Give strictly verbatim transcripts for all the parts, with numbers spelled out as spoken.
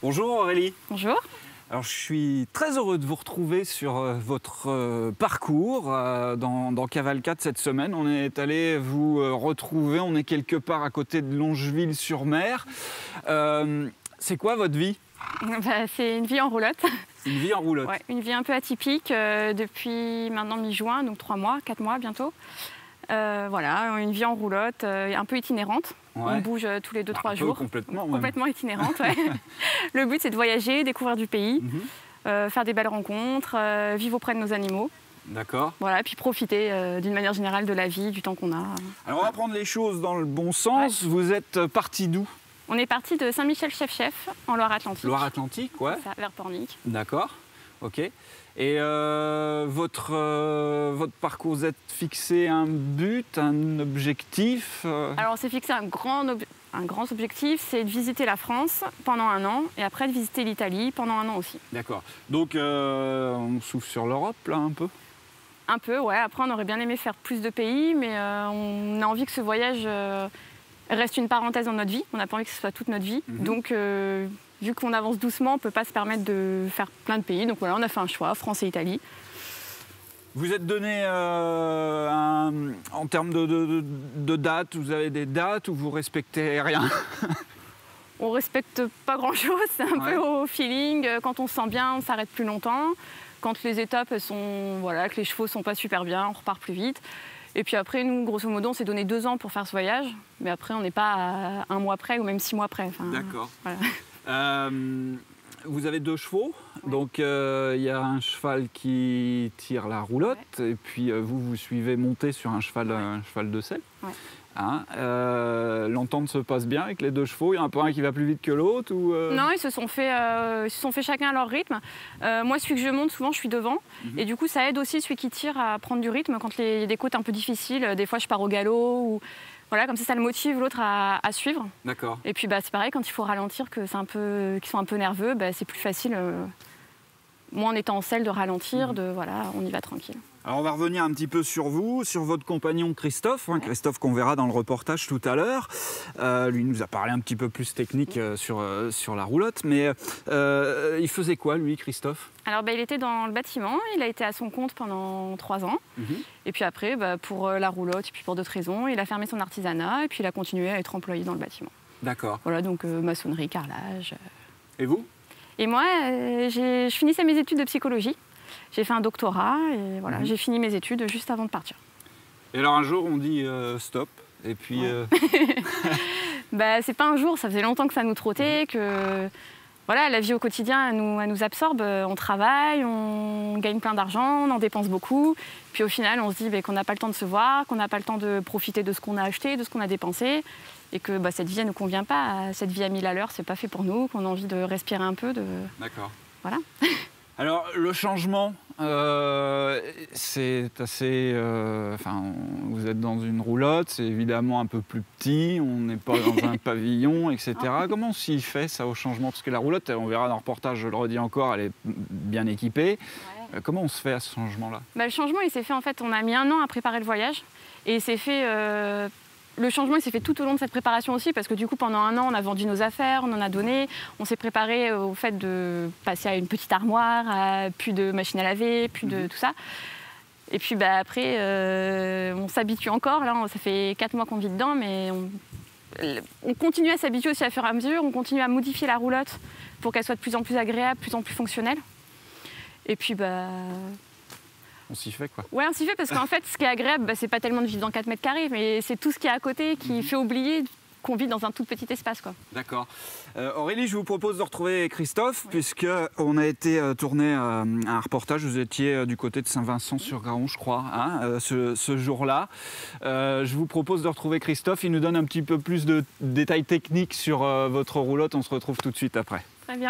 Bonjour Aurélie. Bonjour. Alors, je suis très heureux de vous retrouver sur euh, votre euh, parcours euh, dans, dans Cavalcade cette semaine. On est allé vous euh, retrouver, on est quelque part à côté de Longeville-sur-Mer. Euh, c'est quoi votre vie? Bah, c'est une vie en roulotte. Une vie en roulotte. Ouais, une vie un peu atypique euh, depuis maintenant mi-juin, donc trois mois, quatre mois bientôt. Euh, voilà, une vie en roulotte, euh, un peu itinérante. Ouais. On bouge euh, tous les deux trois jours. Complètement. Même. Complètement itinérante, ouais. Le but, c'est de voyager, découvrir du pays, Mm-hmm. euh, faire des belles rencontres, euh, vivre auprès de nos animaux. D'accord. Voilà, puis profiter euh, d'une manière générale de la vie, du temps qu'on a. Alors, on va prendre les choses dans le bon sens. Ouais. Vous êtes parti d'où? On est parti de Saint-Michel-Chef-Chef, en Loire-Atlantique. Loire-Atlantique, ouais. Ça, vers Pornic. D'accord, ok. Et euh, votre, euh, votre parcours, vous êtes fixé un but, un objectif euh... Alors, on s'est fixé un grand, ob un grand objectif, c'est de visiter la France pendant un an et après de visiter l'Italie pendant un an aussi. D'accord. Donc, euh, on souffle sur l'Europe, là, un peu? Un peu, ouais. Après, on aurait bien aimé faire plus de pays, mais euh, on a envie que ce voyage euh, reste une parenthèse dans notre vie. On n'a pas envie que ce soit toute notre vie. Mm-hmm. Donc, euh, vu qu'on avance doucement, on ne peut pas se permettre de faire plein de pays. Donc voilà, on a fait un choix, France et Italie. Vous êtes donné euh, un, en termes de, de, de dates, vous avez des dates ou vous respectez rien? On respecte pas grand-chose, c'est un ouais. peu au feeling. Quand on se sent bien, on s'arrête plus longtemps. Quand les étapes sont, voilà, que les chevaux sont pas super bien, on repart plus vite. Et puis après, nous, grosso modo, on s'est donné deux ans pour faire ce voyage. Mais après, on n'est pas à un mois près ou même six mois près. Enfin, d'accord. Voilà. Euh, vous avez deux chevaux, ouais. donc il euh, y a un cheval qui tire la roulotte, ouais. Et puis euh, vous, vous suivez monter sur un cheval, ouais. un cheval de selle. Ouais. Hein, euh, l'entente se passe bien avec les deux chevaux? Il y en a pas un qui va plus vite que l'autre ou euh... Non, ils se sont fait, euh, ils se sont fait chacun à leur rythme. Euh, moi, celui que je monte, souvent, je suis devant. Mm-hmm. Et du coup, ça aide aussi celui qui tire à prendre du rythme. Quand il y a des côtes un peu difficiles, des fois, je pars au galop. Ou... Voilà, comme ça, ça le motive l'autre à, à suivre. D'accord. Et puis, bah, c'est pareil, quand il faut ralentir, que c'est un peu, qu'ils sont un peu nerveux, bah, c'est plus facile, euh, moi en étant en selle, de ralentir, mmh. de voilà, on y va tranquille. Alors, on va revenir un petit peu sur vous, sur votre compagnon Christophe, hein, ouais. Christophe qu'on verra dans le reportage tout à l'heure. Euh, lui nous a parlé un petit peu plus technique mmh. euh, sur, euh, sur la roulotte, mais euh, il faisait quoi, lui, Christophe? Alors, bah, il était dans le bâtiment, il a été à son compte pendant trois ans. Mmh. Et puis après, bah, pour la roulotte et puis pour d'autres raisons, il a fermé son artisanat et puis il a continué à être employé dans le bâtiment. D'accord. Voilà, donc euh, maçonnerie, carrelage. Et vous? Et moi, euh, je finissais mes études de psychologie. J'ai fait un doctorat et voilà, mmh. j'ai fini mes études juste avant de partir. Et alors un jour, on dit euh, stop, et puis... Ouais. Euh... bah, c'est pas un jour, ça faisait longtemps que ça nous trottait, mmh. que voilà, la vie au quotidien, elle nous, elle nous absorbe. On travaille, on gagne plein d'argent, on en dépense beaucoup. Puis au final, on se dit bah, qu'on n'a pas le temps de se voir, qu'on n'a pas le temps de profiter de ce qu'on a acheté, de ce qu'on a dépensé. Et que bah, cette vie, elle ne nous convient pas. Cette vie à mille à l'heure, c'est pas fait pour nous, qu'on a envie de respirer un peu. De... D'accord. Voilà. Alors, le changement, euh, c'est assez... Euh, enfin, vous êtes dans une roulotte, c'est évidemment un peu plus petit, on n'est pas dans un pavillon, et cetera. Oh. Comment s'y fait, ça, au changement? Parce que la roulotte, on verra dans le reportage, je le redis encore, elle est bien équipée. Ouais. Comment on se fait à ce changement-là? Bah, le changement, il s'est fait, en fait, on a mis un an à préparer le voyage. Et il s'est fait... Euh... Le changement, il s'est fait tout au long de cette préparation aussi, parce que du coup, pendant un an, on a vendu nos affaires, on en a donné, on s'est préparé au fait de passer à une petite armoire, à plus de machine à laver, plus de tout ça. Et puis bah, après, euh, on s'habitue encore, là, ça fait quatre mois qu'on vit dedans, mais on, on continue à s'habituer aussi à fur et à mesure, on continue à modifier la roulotte pour qu'elle soit de plus en plus agréable, de plus en plus fonctionnelle. Et puis, bah... On s'y fait, quoi. Ouais, on s'y fait parce qu'en fait, ce qui est agréable, bah, c'est pas tellement de vivre dans quatre mètres carrés, mais c'est tout ce qui est à côté qui mmh. fait oublier qu'on vit dans un tout petit espace, quoi. D'accord. Euh, Aurélie, je vous propose de retrouver Christophe, oui. puisqu'on a été euh, tourné euh, un reportage. Vous étiez euh, du côté de Saint-Vincent-sur-Graon, je crois, hein, euh, ce, ce jour-là. Euh, je vous propose de retrouver Christophe. Il nous donne un petit peu plus de détails techniques sur euh, votre roulotte. On se retrouve tout de suite après. Très bien.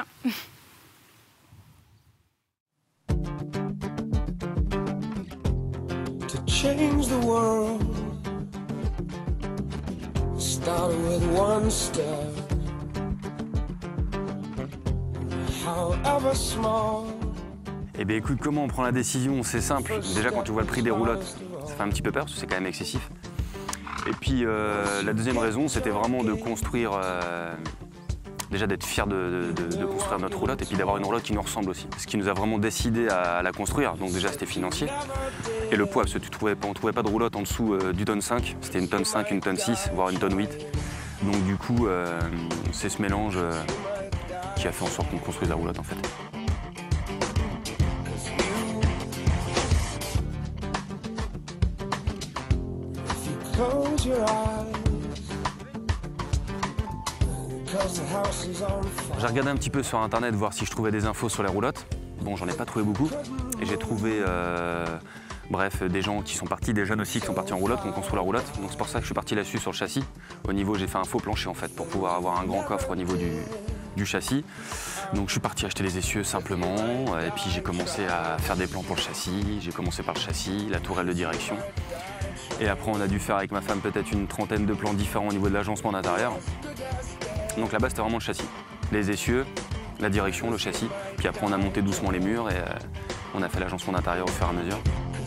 Change the world. Start with one step. However small. Eh bien écoute, comment on prend la décision? C'est simple. Déjà quand tu vois le prix des roulottes, ça fait un petit peu peur parce que c'est quand même excessif. Et puis euh, la deuxième raison, c'était vraiment de construire euh, déjà d'être fier de, de, de construire notre roulotte et puis d'avoir une roulotte qui nous ressemble aussi. Ce qui nous a vraiment décidé à la construire, donc déjà c'était financier. Et le poids, parce que tu trouvais, on ne trouvait pas de roulotte en dessous euh, du tonne cinq, c'était une tonne cinq, une tonne six, voire une tonne huit. Donc du coup, euh, c'est ce mélange euh, qui a fait en sorte qu'on construise la roulotte en fait. Close your eyes. Cause the house is on fire. J'ai regardé un petit peu sur internet voir si je trouvais des infos sur les roulottes. Bon, j'en ai pas trouvé beaucoup. Et j'ai trouvé, euh, bref, des gens qui sont partis, des jeunes aussi qui sont partis en roulotte, qui ont construit la roulotte. Donc c'est pour ça que je suis parti là-dessus sur le châssis. Au niveau, j'ai fait un faux plancher en fait pour pouvoir avoir un grand coffre au niveau du, du châssis. Donc je suis parti acheter les essieux simplement. Et puis j'ai commencé à faire des plans pour le châssis. J'ai commencé par le châssis, la tourelle de direction. Et après, on a dû faire avec ma femme peut-être une trentaine de plans différents au niveau de l'agencement d'intérieur. Donc là-bas, c'était vraiment le châssis. Les essieux, la direction, le châssis. Puis après, on a monté doucement les murs et euh, on a fait l'agencement d'intérieur au fur et à mesure.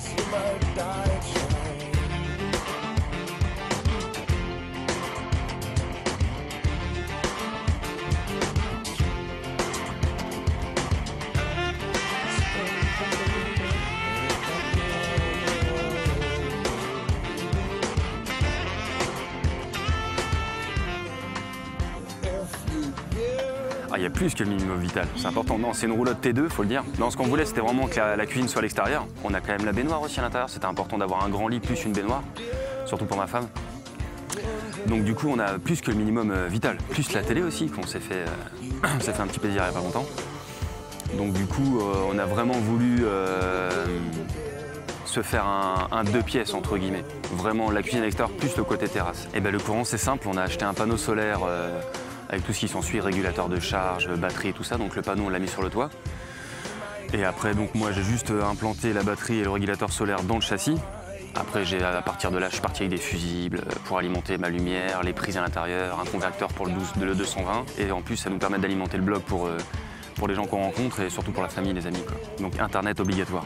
Ah, il y a plus que le minimum vital, c'est important. Non, c'est une roulotte T deux, faut le dire. Non, ce qu'on voulait, c'était vraiment que la, la cuisine soit à l'extérieur. On a quand même la baignoire aussi à l'intérieur, c'était important d'avoir un grand lit plus une baignoire, surtout pour ma femme. Donc du coup, on a plus que le minimum euh, vital. Plus la télé aussi, qu'on s'est fait, euh, on s'est fait un petit plaisir il n'y a pas longtemps. Donc du coup, euh, on a vraiment voulu euh, se faire un, un deux pièces, entre guillemets. Vraiment la cuisine à l'extérieur plus le côté terrasse. Et ben le courant, c'est simple, on a acheté un panneau solaire euh, avec tout ce qui s'ensuit, régulateur de charge, batterie et tout ça. Donc le panneau, on l'a mis sur le toit. Et après, donc moi, j'ai juste implanté la batterie et le régulateur solaire dans le châssis. Après, j'ai, à partir de là, je suis parti avec des fusibles pour alimenter ma lumière, les prises à l'intérieur, un converteur pour le, douze, le deux cent vingt. Et en plus, ça nous permet d'alimenter le bloc pour, euh, pour les gens qu'on rencontre et surtout pour la famille, les amis, quoi. Donc Internet obligatoire.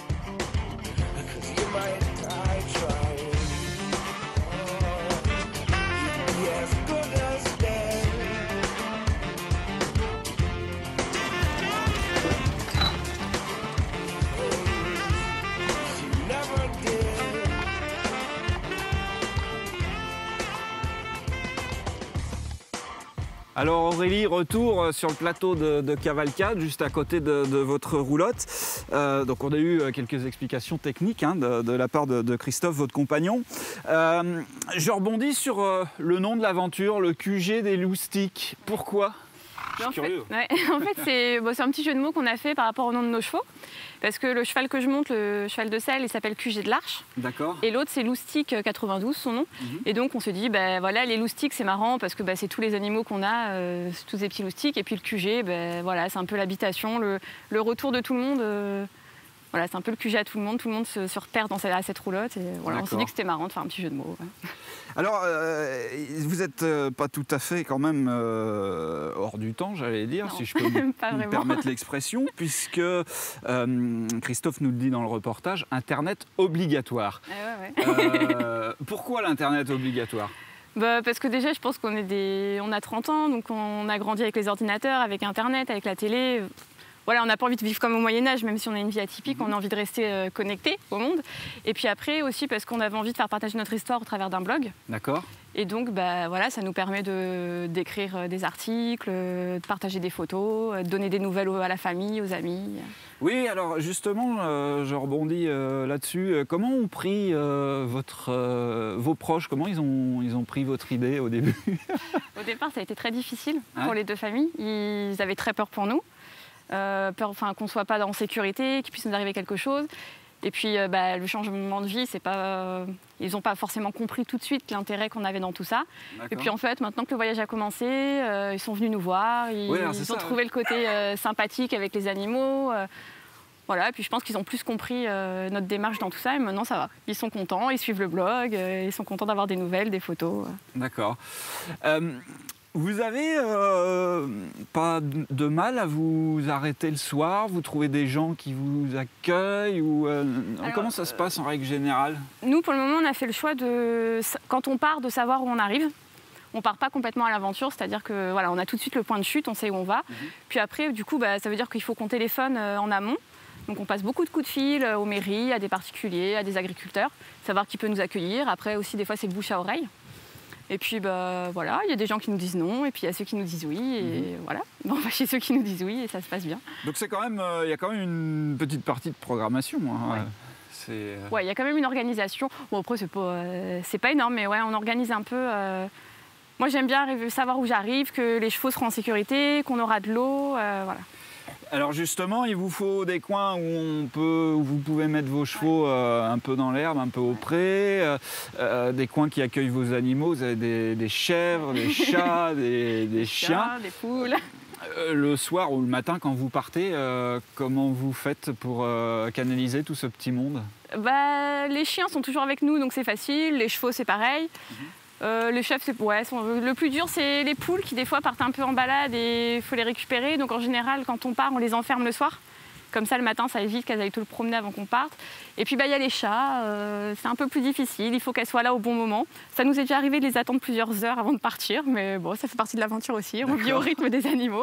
Alors Aurélie, retour sur le plateau de, de Cavalcade, juste à côté de, de votre roulotte. Euh, donc on a eu quelques explications techniques hein, de, de la part de, de Christophe, votre compagnon. Euh, je rebondis sur euh, le nom de l'aventure, le Q G des loustiques. Pourquoi ? Je suis en curieux. Fait, ouais, en fait, c'est bon, un petit jeu de mots qu'on a fait par rapport au nom de nos chevaux. Parce que le cheval que je monte, le cheval de selle, il s'appelle Q G de l'Arche. D'accord. Et l'autre, c'est Loustic quatre-vingt-douze, son nom. Mm-hmm. Et donc, on se dit, ben voilà, les loustiques, c'est marrant parce que ben, c'est tous les animaux qu'on a, euh, tous des petits loustiques. Et puis le Q G, ben, voilà, c'est un peu l'habitation, le, le retour de tout le monde. Euh, voilà, c'est un peu le Q G à tout le monde. Tout le monde se, se repère dans cette, à cette roulotte. Et voilà, on s'est dit que c'était marrant de faire un petit jeu de mots. Ouais. Alors, euh, vous n'êtes euh, pas tout à fait quand même euh, hors du temps, j'allais dire, non, si je peux me, me permettre l'expression, puisque euh, Christophe nous le dit dans le reportage, Internet obligatoire. Eh ouais, ouais. euh, pourquoi l'Internet obligatoire ? Bah, parce que déjà, je pense qu'on est des... on a trente ans, donc on a grandi avec les ordinateurs, avec Internet, avec la télé. Voilà, on n'a pas envie de vivre comme au Moyen-Âge, même si on a une vie atypique, on a envie de rester euh, connecté au monde. Et puis après aussi parce qu'on avait envie de faire partager notre histoire au travers d'un blog. D'accord. Et donc, bah, voilà, ça nous permet de, d'écrire des articles, de partager des photos, de donner des nouvelles à la famille, aux amis. Oui, alors justement, euh, je rebondis euh, là-dessus. Comment ont pris euh, votre, euh, vos proches, comment ils ont, ils ont pris votre idée au début ? Au départ, ça a été très difficile hein pour les deux familles. Ils avaient très peur pour nous. Euh, peur enfin, qu'on ne soit pas en sécurité, qu'il puisse nous arriver quelque chose. Et puis euh, bah, le changement de vie, c'est pas, euh, ils n'ont pas forcément compris tout de suite l'intérêt qu'on avait dans tout ça. D'accord. Et puis en fait, maintenant que le voyage a commencé, euh, ils sont venus nous voir, ils, ouais, alors, ils ont ça, trouvé ouais. le côté euh, sympathique avec les animaux. Euh, voilà, et puis je pense qu'ils ont plus compris euh, notre démarche dans tout ça et maintenant ça va. Ils sont contents, ils suivent le blog, euh, ils sont contents d'avoir des nouvelles, des photos. D'accord. Euh... Vous avez euh, pas de mal à vous arrêter le soir? Vous trouvez des gens qui vous accueillent ou, euh, Alors, comment ça se passe en règle générale? Nous, pour le moment, on a fait le choix de, quand on part, de savoir où on arrive. On part pas complètement à l'aventure, c'est-à-dire que voilà, on a tout de suite le point de chute, on sait où on va. Mmh. Puis après, du coup, bah, ça veut dire qu'il faut qu'on téléphone euh, en amont. Donc on passe beaucoup de coups de fil aux mairies, à des particuliers, à des agriculteurs, savoir qui peut nous accueillir. Après aussi, des fois, c'est le bouche à oreille. Et puis bah, voilà, il y a des gens qui nous disent non, et puis il y a ceux qui nous disent oui, et mmh. voilà. Bon, on va chez ceux qui nous disent oui, et ça se passe bien. Donc c'est quand même, il euh, y a quand même une petite partie de programmation. Hein. Ouais. C'est... Euh... Ouais, il y a quand même une organisation. Bon après, c'est pas, euh, c'est pas énorme, mais ouais, on organise un peu. Euh... Moi, j'aime bien savoir où j'arrive, que les chevaux seront en sécurité, qu'on aura de l'eau, euh, voilà. Alors justement, il vous faut des coins où, on peut, où vous pouvez mettre vos chevaux euh, un peu dans l'herbe, un peu au pré, euh, euh, des coins qui accueillent vos animaux. Vous avez des, des chèvres, des chats, des, des chiens. Des poules. Euh, le soir ou le matin, quand vous partez, euh, comment vous faites pour euh, canaliser tout ce petit monde? Bah, les chiens sont toujours avec nous, donc c'est facile. Les chevaux, c'est pareil. Mm-hmm. Euh, les chefs, c'est, ouais, sont, le plus dur, c'est les poules qui, des fois, partent un peu en balade et il faut les récupérer. Donc, en général, quand on part, on les enferme le soir. Comme ça, le matin, ça évite qu'elles aillent tout le promener avant qu'on parte. Et puis, bah, y a les chats. Euh, c'est un peu plus difficile. Il faut qu'elles soient là au bon moment. Ça nous est déjà arrivé de les attendre plusieurs heures avant de partir. Mais bon, ça fait partie de l'aventure aussi. On vit au rythme des animaux.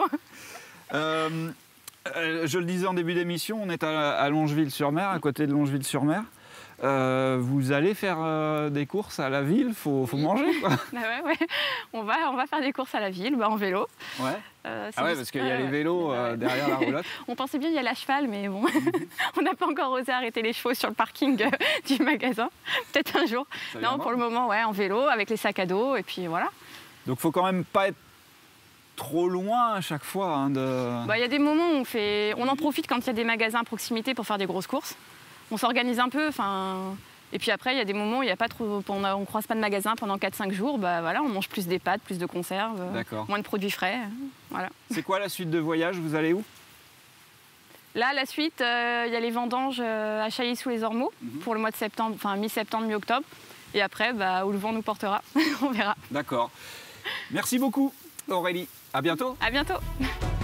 Euh, euh, je le disais en début d'émission, on est à, à Longeville-sur-Mer, à côté de Longeville-sur-Mer. Euh, vous allez faire euh, des courses à la ville, faut, faut manger quoi. Bah ouais, ouais. On va, on va faire des courses à la ville, bah en vélo. Ouais. Euh, ah ouais, parce qu'il y a les vélos euh, ouais. derrière la roulotte. On pensait bien y aller à cheval, mais bon, on n'a pas encore osé arrêter les chevaux sur le parking euh, du magasin. Peut-être un jour. Ça non, pour le moment, ouais, en vélo, avec les sacs à dos, et puis voilà. Donc faut quand même pas être trop loin à chaque fois. Hein, de... bah, y a des moments où on, fait... on en profite quand il y a des magasins à proximité pour faire des grosses courses. On s'organise un peu, enfin, et puis après il y a des moments où il y a pas trop, on ne croise pas de magasin pendant quatre cinq jours, bah voilà, on mange plus des pâtes, plus de conserves, moins de produits frais, voilà. C'est quoi la suite de voyage? Vous allez où? Là, la suite, il euh, y a les vendanges euh, à Chailly-sous-les-Ormeaux mm-hmm. pour le mois de septembre, enfin mi-septembre, mi-octobre, et après, bah, où le vent nous portera, on verra. D'accord. Merci beaucoup, Aurélie. À bientôt. À bientôt.